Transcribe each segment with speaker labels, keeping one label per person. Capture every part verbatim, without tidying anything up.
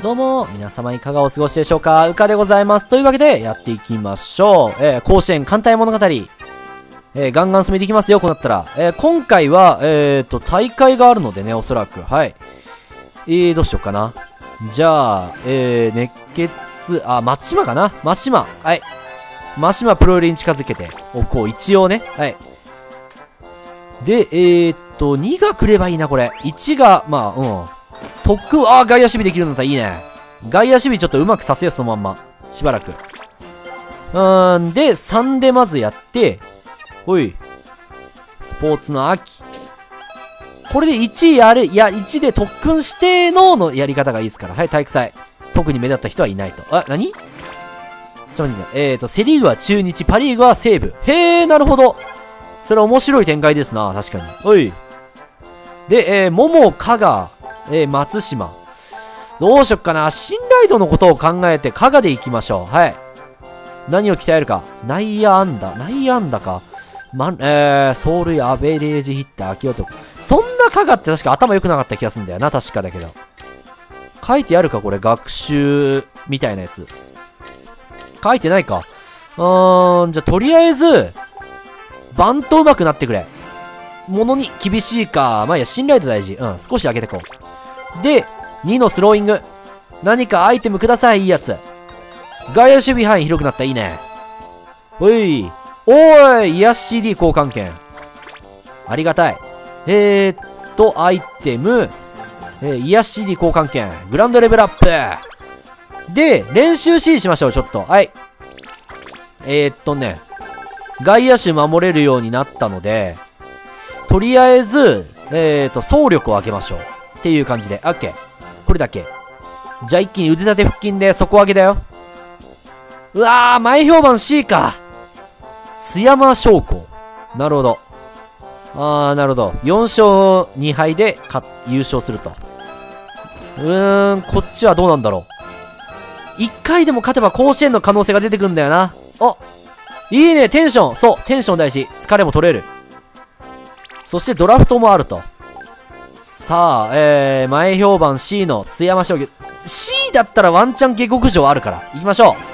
Speaker 1: どうも、皆様いかがお過ごしでしょうか。うかでございます。というわけで、やっていきましょう。えー、甲子園艦隊物語。えー、ガンガン進めていきますよ、こうなったら。えー、今回は、えーと、大会があるのでね、おそらく。はい。えー、どうしようかな。じゃあ、えー、熱血、あ、松島かな松島。はい。松島プロよりに近づけておこう、一応ね。はい。で、えーっと、にが来ればいいな、これ。いちが、まあ、うん。特訓、あー、外野守備できるんだったらいいね。外野守備ちょっとうまくさせよう、そのまんま。しばらく。うーん、で、さんでまずやって、ほい。スポーツの秋。これでいちやる、いや、いちで特訓してののやり方がいいですから。はい、体育祭。特に目立った人はいないと。あ、なにちょっと待ってね。えーと、セリーグは中日、パリーグは西武。へー、なるほど。それ面白い展開ですな、確かに。おい。で、えー、桃、加賀、えー、松島。どうしよっかな。信頼度のことを考えて、加賀で行きましょう。はい。何を鍛えるか。内野安打。内野安打か。ま、えー、走塁、アベレージヒッター、秋男。そんな加賀って確か頭良くなかった気がするんだよな、確かだけど。書いてあるか、これ。学習、みたいなやつ。書いてないか。うーん、じゃあ、とりあえず、バント上手くなってくれ。ものに厳しいか。まあいいや、信頼度大事。うん、少し上げてこう。で、にのスローイング。何かアイテムください、いいやつ。外野守備範囲広くなった、いいね。おい。おーい、癒し シーディー 交換券。ありがたい。えーっと、アイテム。えー、癒し シーディー 交換券。グランドレベルアップ。で、練習 シー しましょう、ちょっと。はい。えー、っとね。外野手守れるようになったので、とりあえず、えーと、走力を上げましょう。っていう感じで。オッケー。これだけ。じゃあ一気に腕立て腹筋で底上げだよ。うわー、前評判 シー か。津山商工。なるほど。あー、なるほど。よんしょうにはいで優勝すると。うーん、こっちはどうなんだろう。いっかいでも勝てば甲子園の可能性が出てくんだよな。あ、いいね、テンション。そう、テンション大事。疲れも取れる。そしてドラフトもあると。さあ、えー、前評判 シー の津山商業。シー だったらワンチャン下克上あるから。行きましょ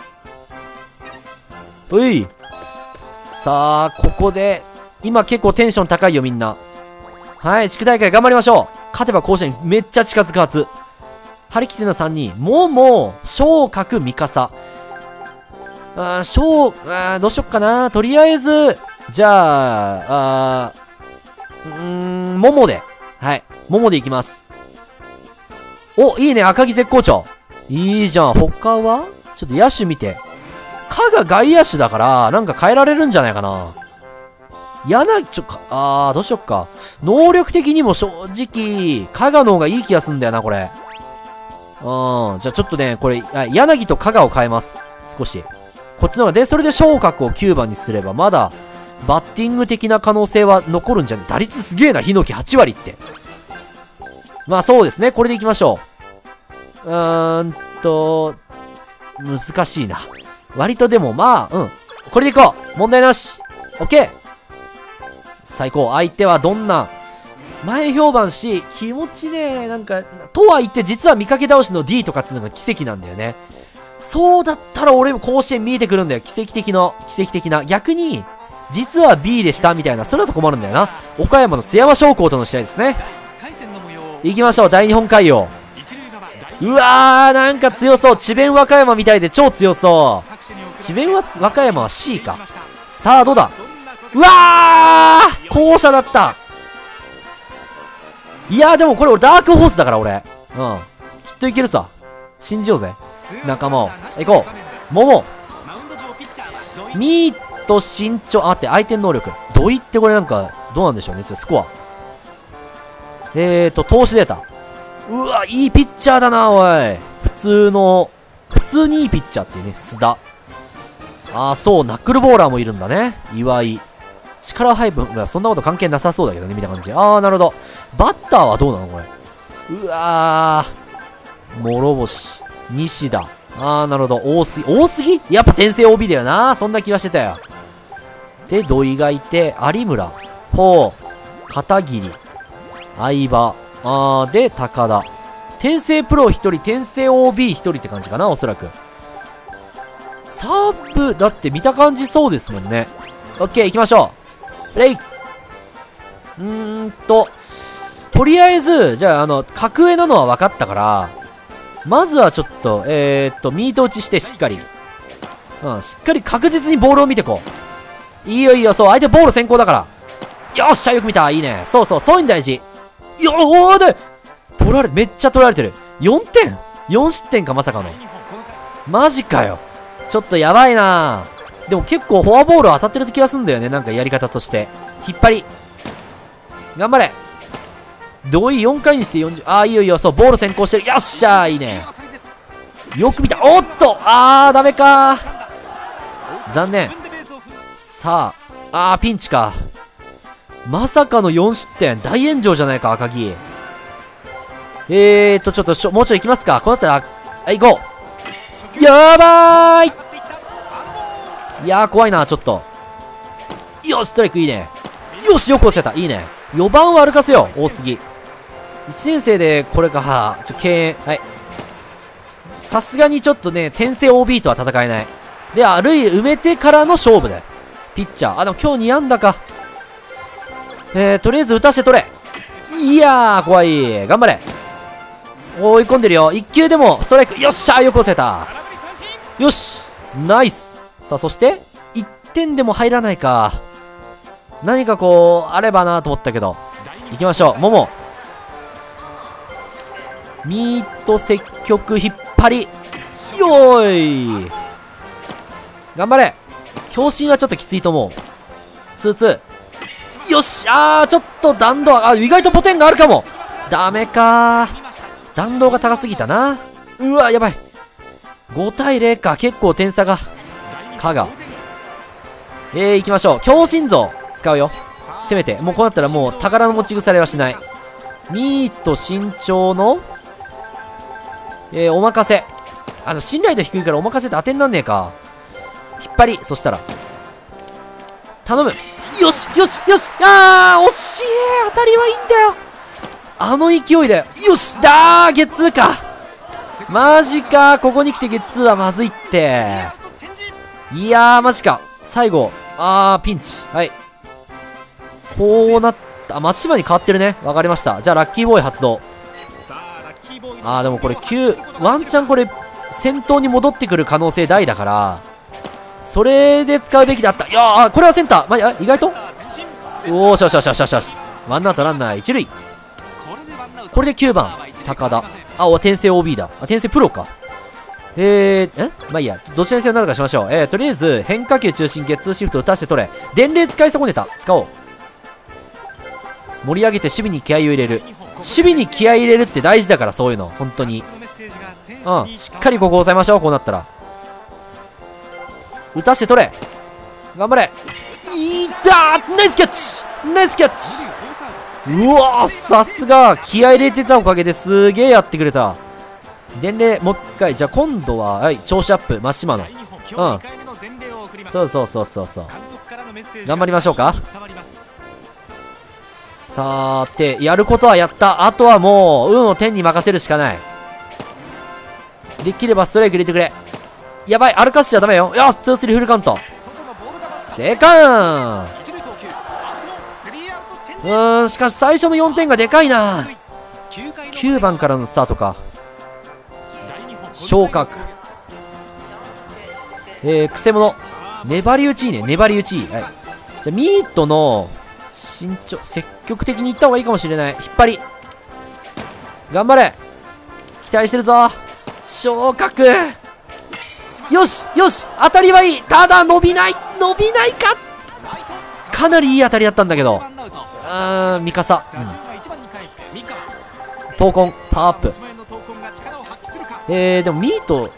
Speaker 1: う。うい。さあ、ここで、今結構テンション高いよ、みんな。はい、地区大会頑張りましょう。勝てば甲子園めっちゃ近づくはず。張り切ってるのさんにん。もも、昇格、三笠。あー、小、あー、どうしよっかな。とりあえず、じゃあ、あー、うーん、桃で。はい。桃でいきます。お、いいね。赤木絶好調。いいじゃん。他はちょっと野手見て。加賀外野手だから、なんか変えられるんじゃないかな。柳、ちょ、か、あー、どうしよっか。能力的にも正直、加賀の方がいい気がすんだよな、これ。うん。じゃあちょっとね、これ、あ、柳と加賀を変えます。少し。こっちの方が、で、それで昇格をきゅうばんにすれば、まだ、バッティング的な可能性は残るんじゃね。打率すげえな、ヒノキはちわりって。まあそうですね、これでいきましょう。うーんと、難しいな。割とでも、まあ、うん。これでいこう。問題なし。オッケー。最高。相手はどんな、前評判 シー、気持ちね、なんか、とは言って実は見かけ倒しの ディー とかってのが奇跡なんだよね。そうだったら俺も甲子園見えてくるんだよ。奇跡的な、奇跡的な。逆に、実は ビー でしたみたいな。それだと困るんだよな。岡山の津山商工との試合ですね。行きましょう。大日本海洋。うわー、なんか強そう。智弁和歌山みたいで超強そう。智弁和歌山は シー か。さあ、どうだ。うわー、後者だった。いやー、でもこれ俺ダークホースだから俺。うん。きっといけるさ。信じようぜ。仲間を。行こう。桃。ミート身長、あ、待って、相手の能力。土井ってこれなんか、どうなんでしょうね、スコア。えーと、投資データ。うわ、いいピッチャーだな、おい。普通の、普通にいいピッチャーっていうね、須田。あー、そう、ナックルボーラーもいるんだね。岩井。力配分、いや、そんなこと関係なさそうだけどね、見た感じ。あー、なるほど。バッターはどうなのこれ。うわー。諸星。西田。あー、なるほど。大杉。大杉やっぱ転生 オービー だよな。そんな気はしてたよ。で、土井がいて、有村。ほう。片桐。相葉。あー、で、高田。っ転生プロひとり、転生 オービーひとりって感じかな、おそらく。サーブ、だって見た感じそうですもんね。オッケー、行きましょう。プレイ。うーんと、とりあえず、じゃあ、あの、格上なのは分かったから、まずはちょっと、えー、っと、ミート打ちしてしっかり。うん、しっかり確実にボールを見てこう。いいよいいよ、そう、相手ボール先行だから。よっしゃ、よく見た。いいね。そうそう、そういうの大事。よおーで取られ、めっちゃ取られてる。よんてん ?よん 失点か、まさかの。マジかよ。ちょっとやばいな。でも結構フォアボール当たってる気がするんだよね、なんかやり方として。引っ張り。頑張れ。同意よんかいにしてよんじゅう。ああ、いいよいいよ。そう、ボール先行してる。よっしゃー、いいね。よく見た。おっとあー、ダメかー。残念。さあ、あー、ピンチか。まさかのよん失点。大炎上じゃないか、赤木。えーと、ちょっとしょ、もうちょい行きますか。こうなったら、はい、行こう。やばーい。いやー、怖いな、ちょっと。よし、ストライクいいね。よし、よく押せた。いいね。よばんは歩かせよう、多すぎ。いちねん生でこれか、ちょ、敬遠。はい。さすがにちょっとね、転生 オービー とは戦えない。で、あるい埋めてからの勝負だよ。ピッチャー。あ、でも今日に安打か。えー、とりあえず打たせて取れ。いやー、怖い。頑張れ。追い込んでるよ。いっ球でもストライク。よっしゃー、よく押せた。よし、ナイス。さあ、そして、いってんでも入らないか。何かこう、あればなと思ったけど。行きましょう。もも。ミート積極引っ張り。よーい。頑張れ。強振はちょっときついと思う。ツーツー。よし、あー、ちょっと弾道、あ、意外とポテンがあるかも。ダメかー。弾道が高すぎたな。うわ、やばい。ごたいゼロか。結構点差が。香川。えー、行きましょう。強心臓。使うよ。せめて。もうこうなったらもう宝の持ち腐れはしない。ミート身長の、えー、お任せ。あの、信頼度低いからお任せって当てになんねえか。引っ張り。そしたら。頼む。よしよしよし。あー、惜しい。当たりはいいんだよ。あの勢いだよ。よしだー、ゲッツーか。マジか。ここに来てゲッツーはまずいって。いやー、マジか。最後。あー、ピンチ。はい。こうなった。あ、松島に変わってるね。わかりました。じゃあ、ラッキーボーイ発動。あー、でもこれきゅう、ワンチャンこれ、先頭に戻ってくる可能性大だから、それで使うべきだった。いやー、これはセンター。ま、意外とおーしよしよしよしよしよし。ワンアウトランナー一塁。これできゅうばん、高田。あ、お、転生 オービー だ。あ、転生プロか。えー、えまあいいや。どちらにせよ何とかしましょう。えー、とりあえず、変化球中心、ゲッツーシフト打たして取れ。伝令使い損ねた。使おう。盛り上げて守備に気合を入れる。守備に気合い入れるって大事だから、そういうの。本当に。うん。しっかりここ押さえましょう、こうなったら。打たして取れ。頑張れ。いったー、ナイスキャッチナイスキャッチ。うわー、さすが。気合い入れてたおかげですげえやってくれた。伝令、もう一回。じゃあ今度は、はい、調子アップ。松島の。うん。そうそうそうそうそう。頑張りましょうか。さーて、やることはやった。あとはもう、運を天に任せるしかない。できればストライク入れてくれ。やばい、歩かしちゃダメよ。よし、ツースリーフルカウント。セカンド。うーん、しかし最初のよんてんがでかいな。きゅうばんからのスタートか。昇格。えー、くせ者。粘り打ちいいね、粘り打ちいい。はい。じゃあ、ミートの、身長、積極的にいった方がいいかもしれない。引っ張り。頑張れ。期待してるぞ。昇格。よしよし、当たりはいい。ただ伸びない。伸びないか。かなりいい当たりだったんだけど。あー、ミカサ。うん。闘魂、パワーアップ。えー、でもミート、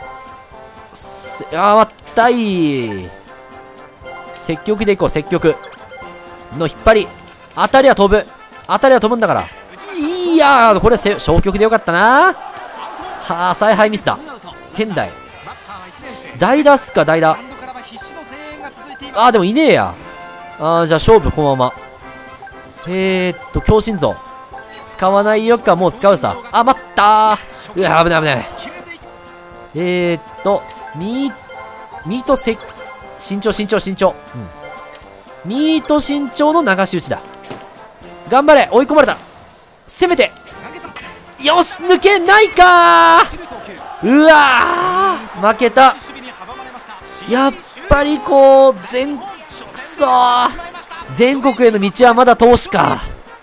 Speaker 1: あー、わったい。積極でいこう、積極。の引っ張り。当たりは飛ぶ。当たりは飛ぶんだから。いやー、これは消極でよかったな。はあ、采配ミスだ。仙台。代打っすか、代打。あー、でもいねえや。あー、じゃあ勝負、このまま。えーっと、強心臓。使わないよっか、もう使うさ。あ、待っったー。うわ、危ない危ない。えーっと、ミー、ミートせ、慎重慎重慎重。うん。ミート慎重の流し打ちだ。頑張れ、追い込まれた。攻めて。よし、抜けないかー。うわー、負けた。やっぱりこう、全、くそー。全国への道はまだ遠しか。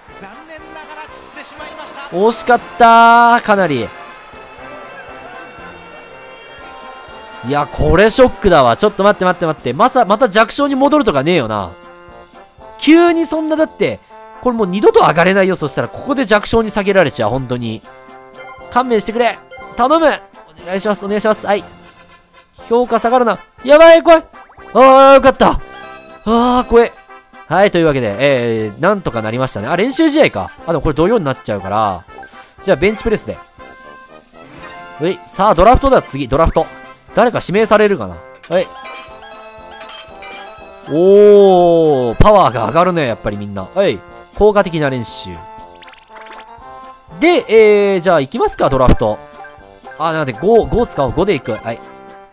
Speaker 1: 惜しかったー、かなり。いや、これショックだわ。ちょっと待って待って待って。また、また弱小に戻るとかねえよな。急にそんな、だって、これもう二度と上がれないよ。そしたら、ここで弱小に下げられちゃう。本当に。勘弁してくれ。頼む。お願いします。お願いします。はい。評価下がるな。やばい、怖い。あー、よかった。あー、怖え。はい、というわけで、えー、なんとかなりましたね。あ、練習試合か。あ、でもこれ土曜になっちゃうから。じゃあ、ベンチプレスで。うい、さあ、ドラフトだ、次、ドラフト。誰か指名されるかな。はい。おー、パワーが上がるね、やっぱりみんな。はい。効果的な練習。で、えー、じゃあ行きますか、ドラフト。あ、なんで、ご、ご使おう。ごで行く。はい。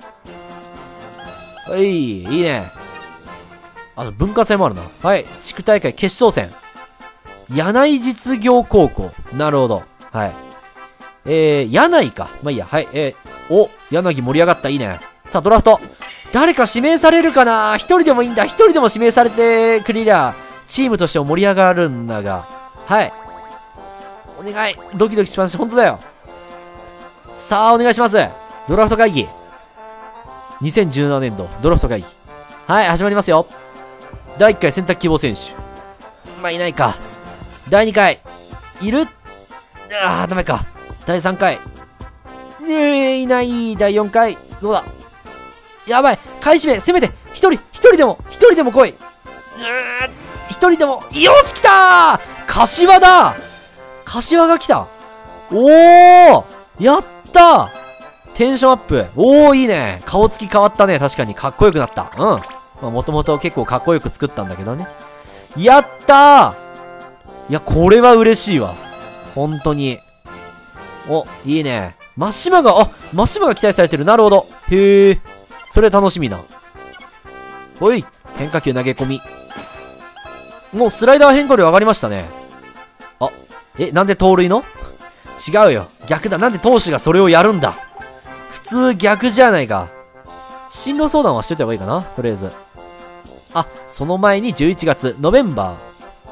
Speaker 1: はい、いいね。あと、文化祭もあるな。はい。地区大会決勝戦。柳井実業高校。なるほど。はい。えー、柳井か。まあいいや。はい。えー、お、柳盛り上がった。いいね。さあ、ドラフト。誰か指名されるかな？一人でもいいんだ。一人でも指名されてくれりゃ、チームとしても盛り上がるんだが。はい。お願い。ドキドキします。本当だよ。さあ、お願いします。ドラフト会議。にせんじゅうななねん度、ドラフト会議。はい、始まりますよ。だいいっかい選択希望選手。まあ、いないか。だいにかい。いる？ああ、ダメか。だいさんかい。うー、いない。だいよんかい。どうだ？やばい。買い占め、せめて、一人、一人でも、一人でも来い。うー、一人でも、よし、来たー！柏だ！柏が来た。おー！やったー！テンションアップ。おー、いいね。顔つき変わったね。確かにかっこよくなった。うん。まあ、もともと結構かっこよく作ったんだけどね。やったー！いや、これは嬉しいわ。本当に。お、いいね。真島が、あ、真島が期待されてる。なるほど。へー。それ楽しみな。おい、変化球投げ込み。もうスライダー変化量上がりましたね。あ、え、なんで盗塁の？違うよ。逆だ。なんで投手がそれをやるんだ。普通逆じゃないか。進路相談はしといた方がいいかな、とりあえず。あ、その前にじゅういちがつ、ノベンバー。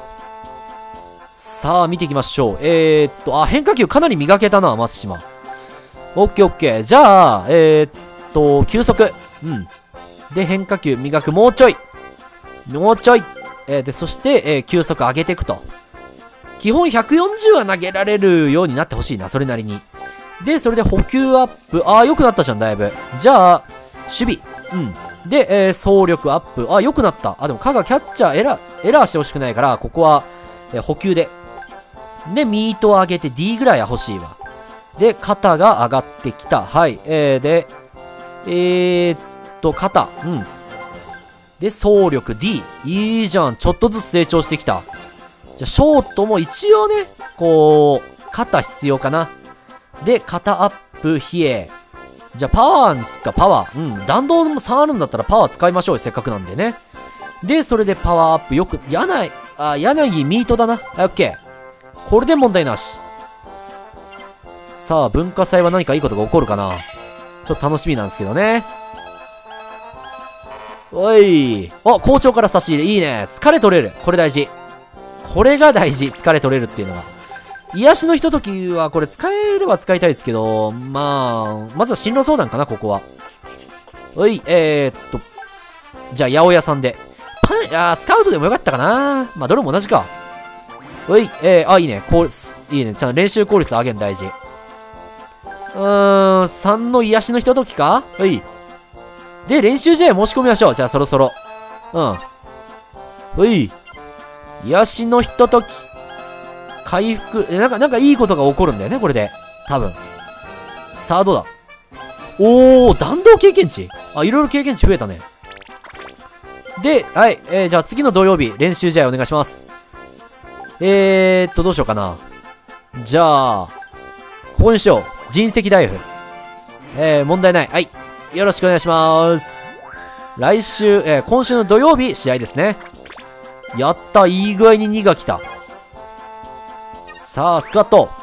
Speaker 1: さあ、見ていきましょう。えー、っと、あ、変化球かなり磨けたな、松島。オッケーオッケー。じゃあ、えー、っと、球速。うん。で、変化球磨く。もうちょい。もうちょい。えー、で、そして、えー、球速上げていくと。基本ひゃくよんじゅうは投げられるようになってほしいな、それなりに。で、それで補給アップ。あー、良くなったじゃん、だいぶ。じゃあ、守備。うん。で、えー、走力アップ。あ、良くなった。あ、でも、香川キャッチャーエラー、エラーしてほしくないから、ここは、えー、補給で。で、ミートを上げて ディー ぐらいは欲しいわ。で、肩が上がってきた。はい。えー、で、えー、っと、肩。うん。で、走力 ディー。いいじゃん。ちょっとずつ成長してきた。じゃあ、ショートも一応ね、こう、肩必要かな。で、肩アップ、比叡。じゃあ、パワーにすっか、パワー。うん。弾道もさんあるんだったらパワー使いましょうよ。せっかくなんでね。で、それでパワーアップ。よく、柳、あ、柳ミートだな。はい、オッケー。これで問題なし。さあ、文化祭は何かいいことが起こるかな。ちょっと楽しみなんですけどね。おい。あ、校長から差し入れ。いいね。疲れ取れる。これ大事。これが大事。疲れ取れるっていうのが。癒しのひとときは、これ使えれば使いたいですけど、まあ、まずは進路相談かな、ここは。おい、えー、っと。じゃあ、八百屋さんで。パン、あー、スカウトでもよかったかな。まあ、どれも同じか。おい、えー、あ、いいね。こう、いいね。ちゃんと練習効率上げるの大事。うーん、さんの癒しのひとときか？はい。で、練習試合申し込みましょう。じゃあ、そろそろ。うん。ほい。癒しのひととき。回復。え、なんか、なんかいいことが起こるんだよね、これで。多分。さあ、どうだ。おー、弾道経験値。あ、いろいろ経験値増えたね。で、はい。えー、じゃあ次の土曜日、練習試合お願いします。えーっと、どうしようかな。じゃあ、 ここにしよう。人石大夫。えー、問題ない。はい。よろしくお願いします。来週、えー、今週の土曜日、試合ですね。やった、いい具合ににが来た。さあ、スクワット。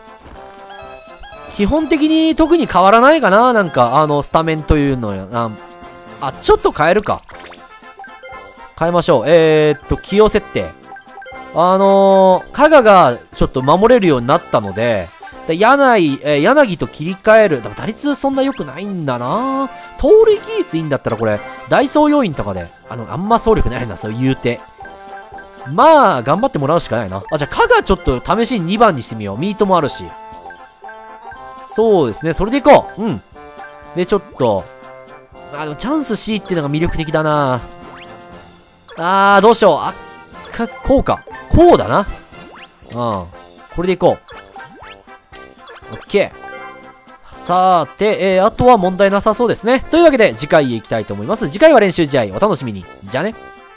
Speaker 1: 基本的に特に変わらないかな、なんか、あの、スタメンというのやな。あ、ちょっと変えるか。変えましょう。えー、っと、起用設定。あのー、加賀がちょっと守れるようになったので、で柳、えー、柳と切り替える。でも打率そんな良くないんだな。盗塁技術いいんだったらこれ、ダイソー要員とかで、あの、あんま走力ないな、そう言うて。まあ、頑張ってもらうしかないな。あ、じゃあ、加賀ちょっと試しににばんにしてみよう。ミートもあるし。そうですね、それでいこう。うん。で、ちょっと、あ、でもチャンス C っていうのが魅力的だな。あー、どうしよう。あ、か、こうか。こうだな。うん。これでいこう。オッケー。さーて、えー、あとは問題なさそうですね。というわけで、次回へ行きたいと思います。次回は練習試合、お楽しみに。じゃあね。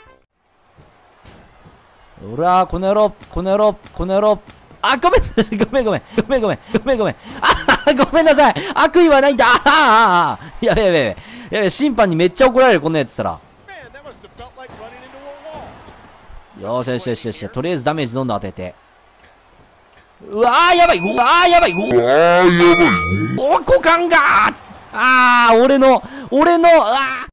Speaker 1: ほらー、この野郎、この野郎、この野郎。あ、ごめん、ごめん、ごめん、ごめん、ごめん、ごめん、ごめん。あ、ごめんなさい。悪意はないんだ。ああ、やべやべやべ。やべ、審判にめっちゃ怒られる、こんなやつったら。よしよしよしよし。とりあえずダメージどんどん当てて。うわー、やばい。うわー、やばい。うわー、やばい。お、股間がー。あー、俺の、俺の、あー。